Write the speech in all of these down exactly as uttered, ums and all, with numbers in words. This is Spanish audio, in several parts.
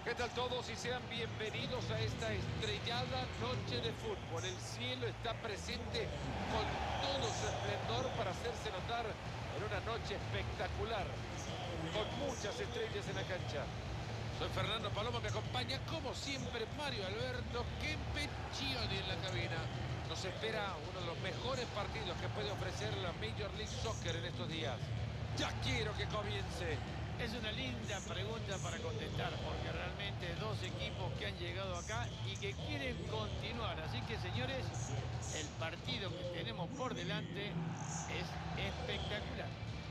¿Qué tal todos y sean bienvenidos a esta estrellada noche de fútbol? El cielo está presente con todo su esplendor para hacerse notar en una noche espectacular, con muchas estrellas en la cancha. Soy Fernando Paloma, me acompaña como siempre Mario Alberto Kempecchioni en la cabina. Nos espera uno de los mejores partidos que puede ofrecer la Major League Soccer en estos días. Ya quiero que comience. Es una linda pregunta para contestar, porque realmente dos equipos que han llegado acá y que quieren continuar. Así que, señores, el partido que tenemos por delante es espectacular.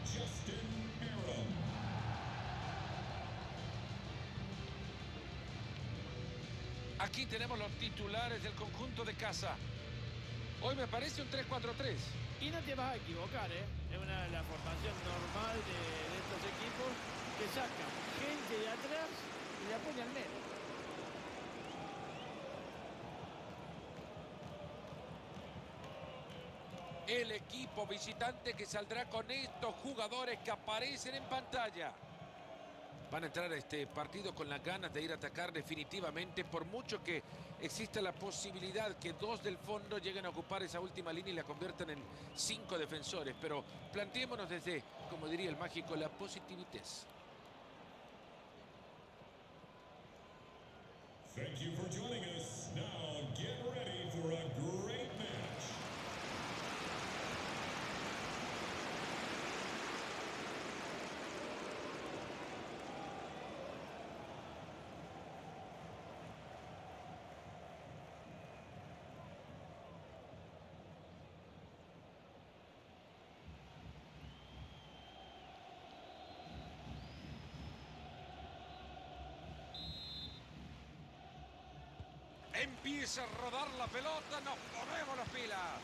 Aquí tenemos los titulares del conjunto de casa. Hoy me parece un tres cuatro tres. Y no te vas a equivocar, ¿eh? Es una la formación normal de, de estos equipos que sacan gente de atrás y la pone al medio. El equipo visitante que saldrá con estos jugadores que aparecen en pantalla. Van a entrar a este partido con las ganas de ir a atacar definitivamente, por mucho que exista la posibilidad que dos del fondo lleguen a ocupar esa última línea y la conviertan en cinco defensores. Pero planteémonos desde, como diría el mágico, la positividad. Thank you for joining us. Now get ready for a great match. Empieza a rodar la pelota, nos ponemos las pilas.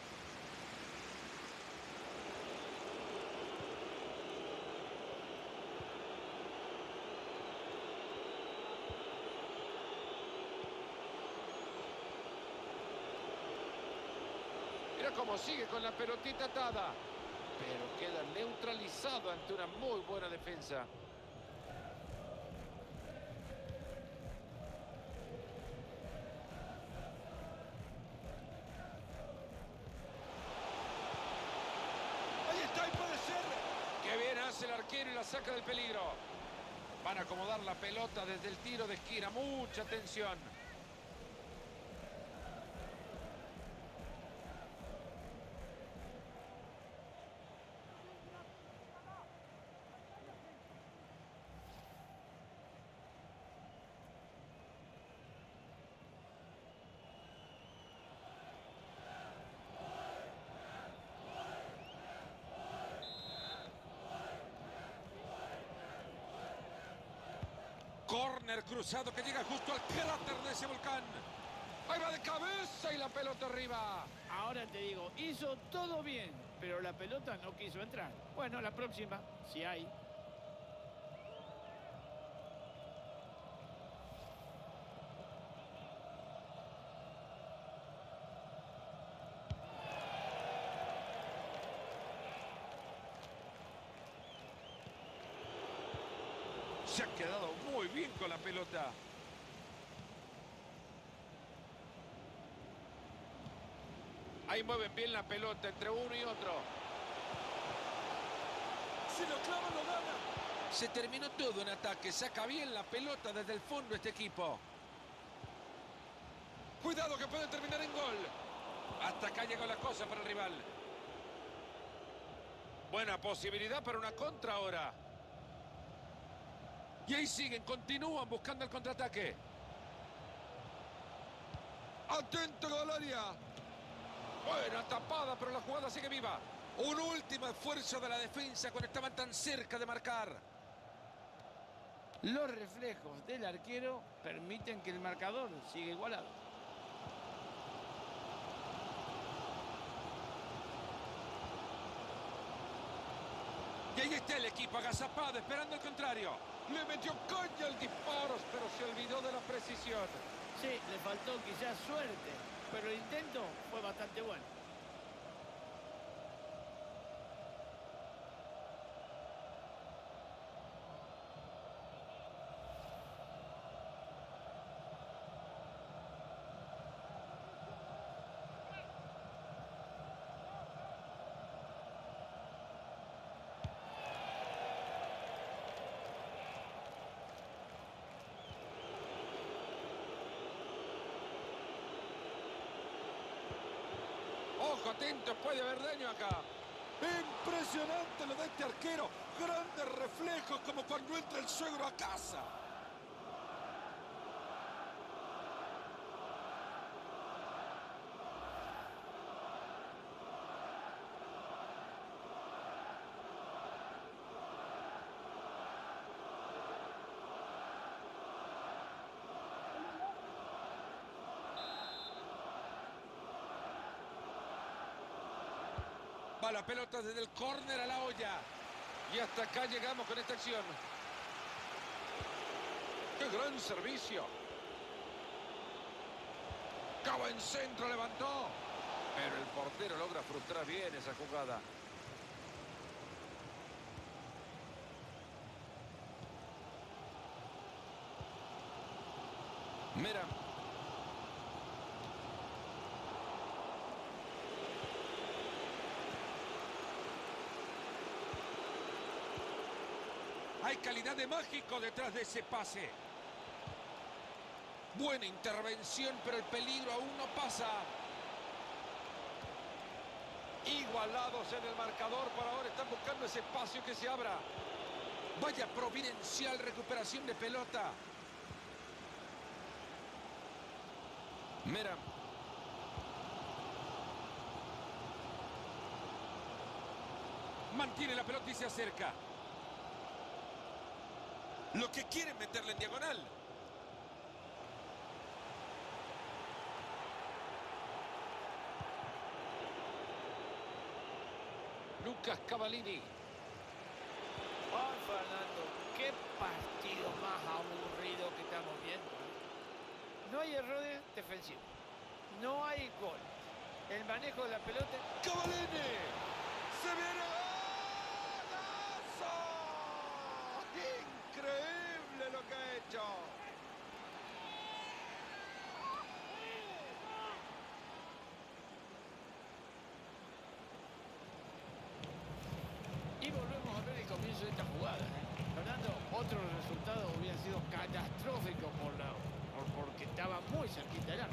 Mira cómo sigue con la pelotita atada. Pero queda neutralizado ante una muy buena defensa. Ahí está, y puede ser. Qué bien hace el arquero y la saca del peligro. Van a acomodar la pelota desde el tiro de esquina. Mucha atención. Córner cruzado que llega justo al cráter de ese volcán. Ahí va de cabeza y la pelota arriba. Ahora te digo, hizo todo bien, pero la pelota no quiso entrar. Bueno, la próxima, si hay. Se ha quedado muy bien con la pelota. Ahí mueven bien la pelota entre uno y otro. Si lo clava, lo gana. Se terminó todo en ataque. Saca bien la pelota desde el fondo este equipo. Cuidado que puede terminar en gol. Hasta acá llegó la cosa para el rival. Buena posibilidad para una contra ahora. Y ahí siguen, continúan buscando el contraataque. Atento al área. Buena tapada, pero la jugada sigue viva. Un último esfuerzo de la defensa cuando estaban tan cerca de marcar. Los reflejos del arquero permiten que el marcador siga igualado. Y ahí está el equipo agazapado, esperando el contrario. Le metió caña al disparo, pero se olvidó de la precisión. Sí, le faltó quizás suerte, pero el intento fue bastante bueno. Ojo, atento, puede haber daño acá. Impresionante lo de este arquero. Grandes reflejos como cuando entra el suegro a casa. Va la pelota desde el córner a la olla. Y hasta acá llegamos con esta acción. ¡Qué gran servicio! Cabo en centro, levantó. Pero el portero logra frustrar bien esa jugada. Mira. Hay calidad de mágico detrás de ese pase. Buena intervención, pero el peligro aún no pasa. Igualados en el marcador, por ahora están buscando ese espacio que se abra. Vaya providencial recuperación de pelota. Mira. Mantiene la pelota y se acerca. Lo que quieren meterle en diagonal. Lucas Cavallini. Oh, Fernando, qué partido más aburrido que estamos viendo. No hay errores defensivos. No hay gol. El manejo de la pelota. ¡Cavallini! ¡Se viene! Increíble lo que ha hecho. Y volvemos a ver el comienzo de esta jugada. ¿eh? Fernando, otro resultado hubiera sido catastrófico por la, por, porque estaba muy cerquita del arco.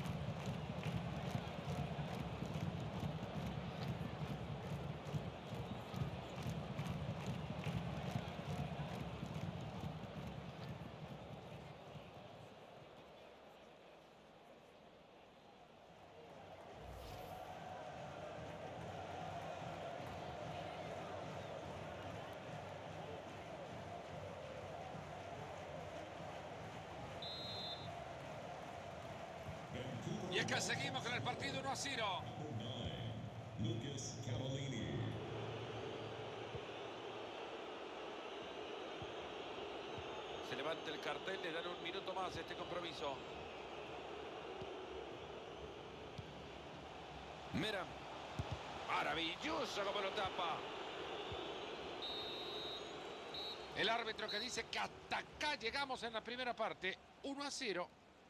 Y acá seguimos con el partido uno a cero. Lucas Cavallini. Se levanta el cartel, le dan un minuto más a este compromiso. Mira. Maravilloso como lo tapa. El árbitro que dice que hasta acá llegamos en la primera parte. uno a cero.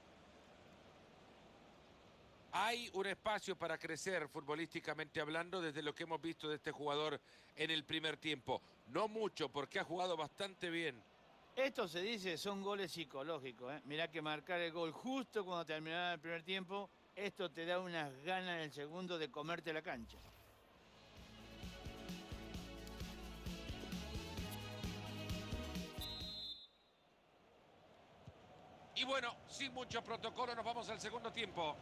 Hay un espacio para crecer futbolísticamente hablando desde lo que hemos visto de este jugador en el primer tiempo. No mucho, porque ha jugado bastante bien. Esto se dice, son goles psicológicos. ¿eh? Mirá que marcar el gol justo cuando terminaba el primer tiempo, esto te da unas ganas en el segundo de comerte la cancha. Y bueno, sin mucho protocolo nos vamos al segundo tiempo.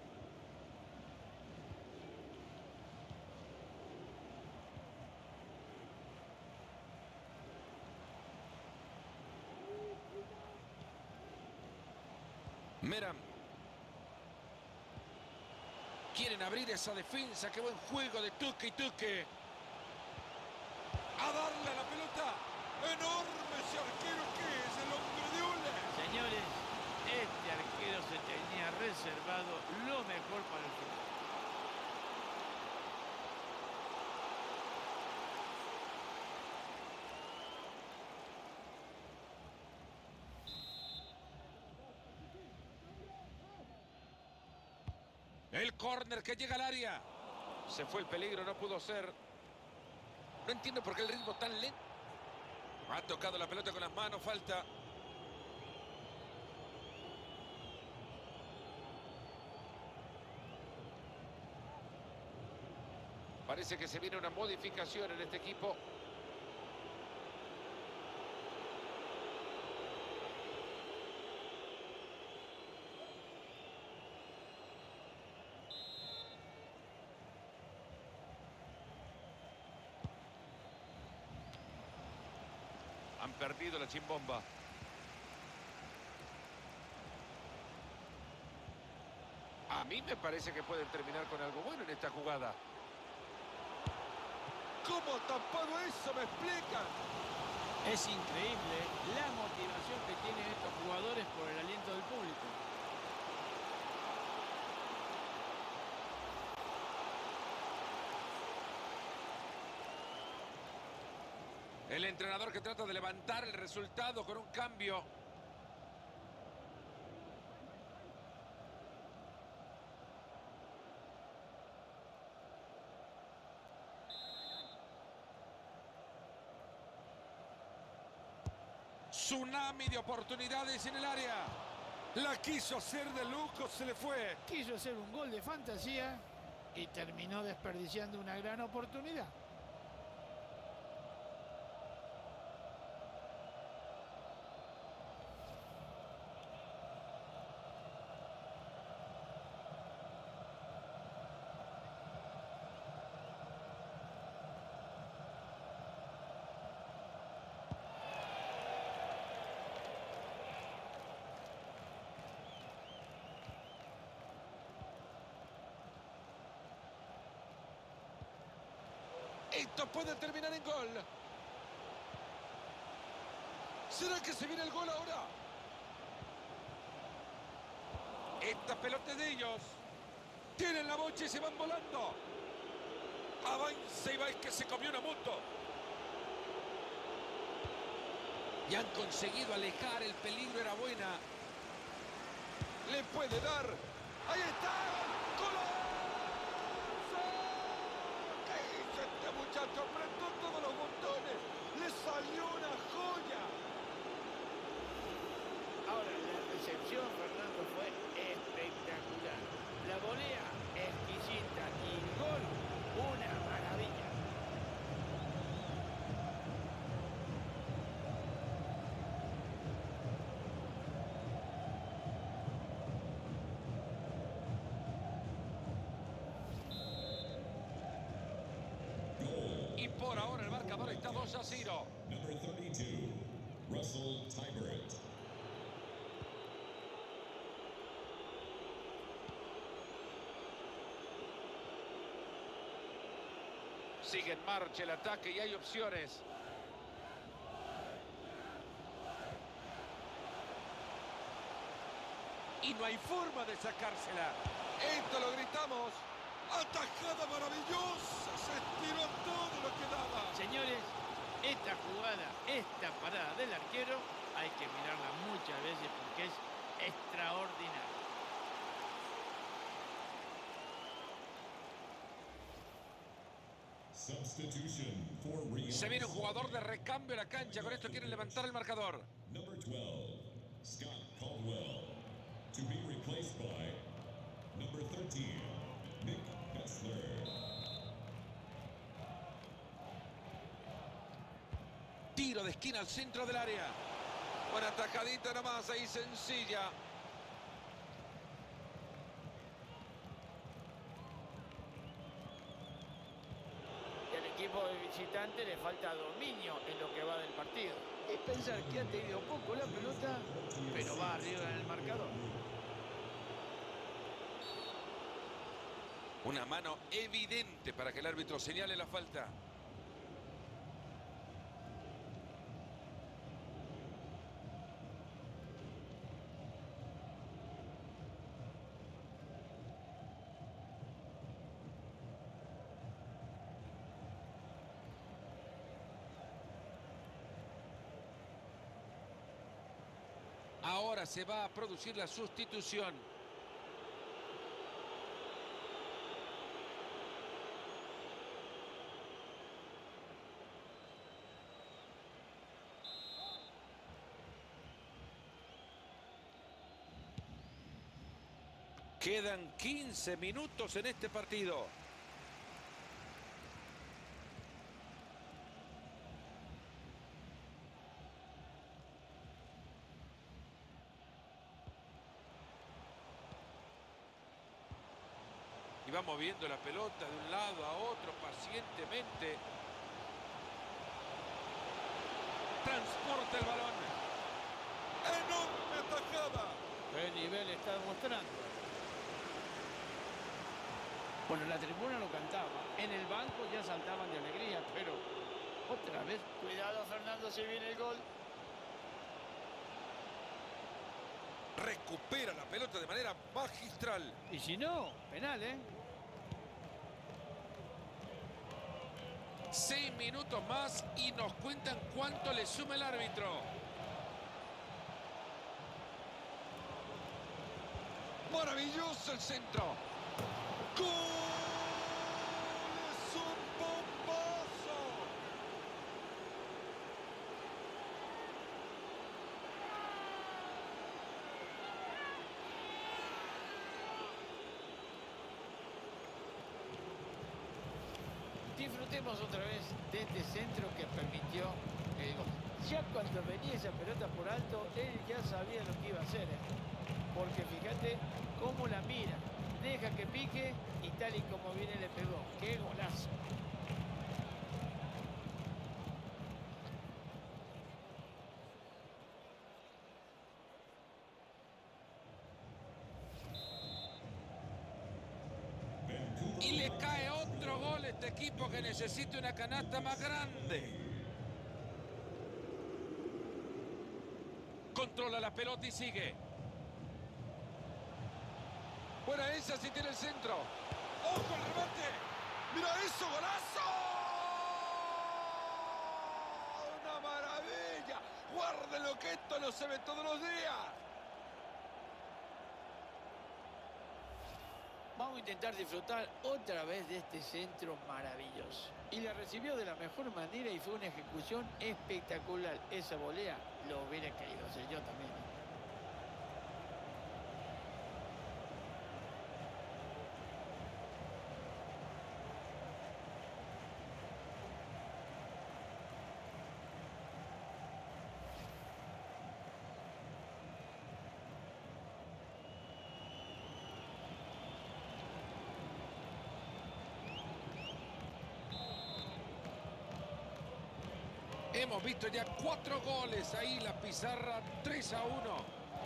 Meram. Quieren abrir esa defensa. Qué buen juego de Tuque y Tuque. A darle a la pelota. Enorme ese arquero que es el hombre de Ole. Señores, este arquero se tenía reservado lo mejor para el final. El córner que llega al área. Se fue el peligro, no pudo ser. No entiendo por qué el ritmo tan lento. Ha tocado la pelota con las manos, falta. Parece que se viene una modificación en este equipo. Han perdido la chimbomba. A mí me parece que pueden terminar con algo bueno en esta jugada. ¿Cómo ha tapado eso? ¿Me explican? Es increíble la motivación que tienen estos jugadores por el aliento del público. El entrenador que trata de levantar el resultado con un cambio. Tsunami de oportunidades en el área. La quiso hacer de lujo, se le fue. Quiso hacer un gol de fantasía y terminó desperdiciando una gran oportunidad. Esto puede terminar en gol. ¿Será que se viene el gol ahora? Esta pelota es de ellos. Tienen la bocha y se van volando. Avanza y va, es que se comió una moto. Y han conseguido alejar, el peligro era buena. Le puede dar. Ahí está. ¡Golazo! ¿Qué hizo este muchacho? Apretó todos los botones. Le salió una joya. Ahora, la recepción, Fernando, fue espectacular. La volea exquisita y el gol, una maravilla. Y por ahora el marcador está dos a cero. Number thirty-two, Russell Tybert. Sigue en marcha el ataque y hay opciones. Y no hay forma de sacársela. Esto lo gritamos. Atajada maravillosa. Se estiró todo lo que daba. Señores, esta jugada, esta parada del arquero, hay que mirarla muchas veces porque es extraordinaria. Substitution for Real. Se viene un jugador de recambio a la cancha. Con esto quieren levantar el marcador. Number twelve, Scott Caldwell. To be replaced by number thirteen, Nick Hessler. Tiro de esquina al centro del área. Buena tajadita nomás ahí, sencilla. Y al equipo de visitante le falta dominio en lo que va del partido. Es pensar que ha tenido poco la pelota, pero va arriba en el marcador. Una mano evidente para que el árbitro señale la falta. Ahora se va a producir la sustitución. Quedan quince minutos en este partido. Y va moviendo la pelota de un lado a otro pacientemente. Transporta el balón. ¡Enorme atajada! ¿Qué nivel está demostrando? Bueno, la tribuna lo cantaba. En el banco ya saltaban de alegría, pero otra vez. Cuidado, Fernando, si viene el gol. Recupera la pelota de manera magistral. Y si no, penal, ¿eh? Seis minutos más y nos cuentan cuánto le suma el árbitro. Maravilloso el centro. ¡Gol! ¡Es un bombazo! Disfrutemos otra vez de este centro que permitió el gol. Ya cuando venía esa pelota por alto, él ya sabía lo que iba a hacer, ¿eh? Porque fíjate cómo la mira, deja que pique y tal y como viene le pegó. ¡Qué golazo! Y le cae otro gol a este equipo que necesita una canasta más grande. Controla la pelota y sigue. Buena esa, si tiene el centro. ¡Ojo el remate! ¡Mira eso, golazo! ¡Una maravilla! ¡Guarden lo que esto no se ve todos los días! Vamos a intentar disfrutar otra vez de este centro maravilloso. Y la recibió de la mejor manera y fue una ejecución espectacular. Esa volea lo hubiera querido hacer yo también. Hemos visto ya cuatro goles ahí, la pizarra tres a uno.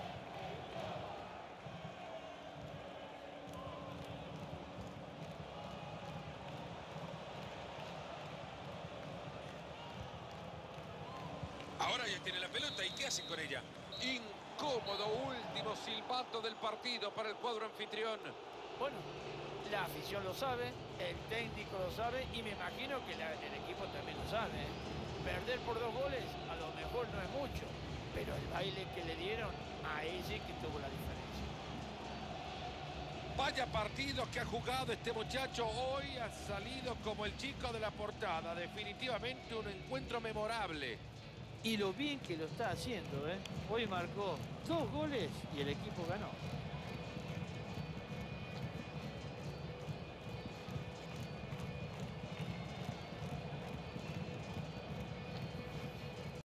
Ahora ya tiene la pelota y ¿qué hacen con ella? Incómodo último silbato del partido para el cuadro anfitrión. Bueno, la afición lo sabe, el técnico lo sabe y me imagino que la- el equipo también lo sabe, ¿eh? Perder por dos goles a lo mejor no es mucho, pero el baile que le dieron, ahí sí que tuvo la diferencia. Vaya partidos que ha jugado este muchacho. Hoy ha salido como el chico de la portada. Definitivamente un encuentro memorable. Y lo bien que lo está haciendo, ¿eh? Hoy marcó dos goles y el equipo ganó.